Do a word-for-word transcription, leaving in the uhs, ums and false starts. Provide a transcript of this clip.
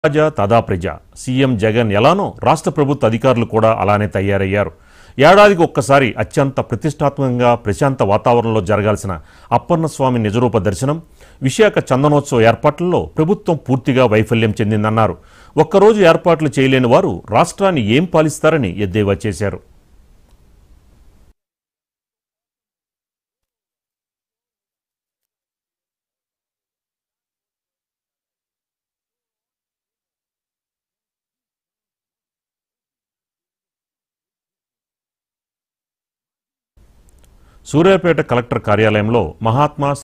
రాజా తదా ప్రజ సీఎం జగన్ ఎలానో రాష్ట్ర ప్రభుత్వ అధికారులు కూడా అలానే తయారయ్యారు. ఏడాదికి ఒక్కసారి అత్యంత ప్రతిష్టాత్మకంగా ప్రశాంత వాతావరణంలో జరగాల్సిన అప్పన్నస్వామి నిజరూప దర్శనం, విశాఖ చందనోత్సవ ఏర్పాట్లలో ప్రభుత్వం పూర్తిగా వైఫల్యం చెందిందన్నారు. ఒక్కరోజు ఏర్పాట్లు చేయలేని వారు రాష్ట్రాన్ని ఏం పాలిస్తారని ఎద్దేవా చేశారు. సూర్యాపేట కలెక్టర్ కార్యాలయంలో మహాత్మా